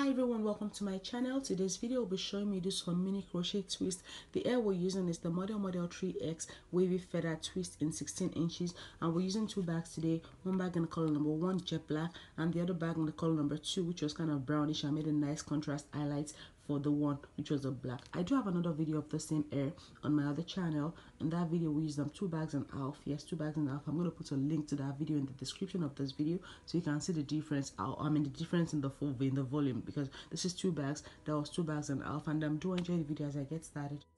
Hi everyone, welcome to my channel. Today's video will be showing me this one mini crochet twist. The air we're using is the Model 3X wavy feather twist in 16 inches, and we're using two bags today. One bag in the color number 1 jet black and the other bag in the color number 2, which was kind of brownish. I made a nice contrast highlights for the one which was a black. I do have another video of the same air on my other channel. In that video we used them 2 bags and a half. Yes, 2 bags and a half. I'm going to put a link to that video in the description of this video so you can see the difference. The difference in the volume, because this is 2 bags, that was 2 bags and a half. And do enjoy the video as I get started.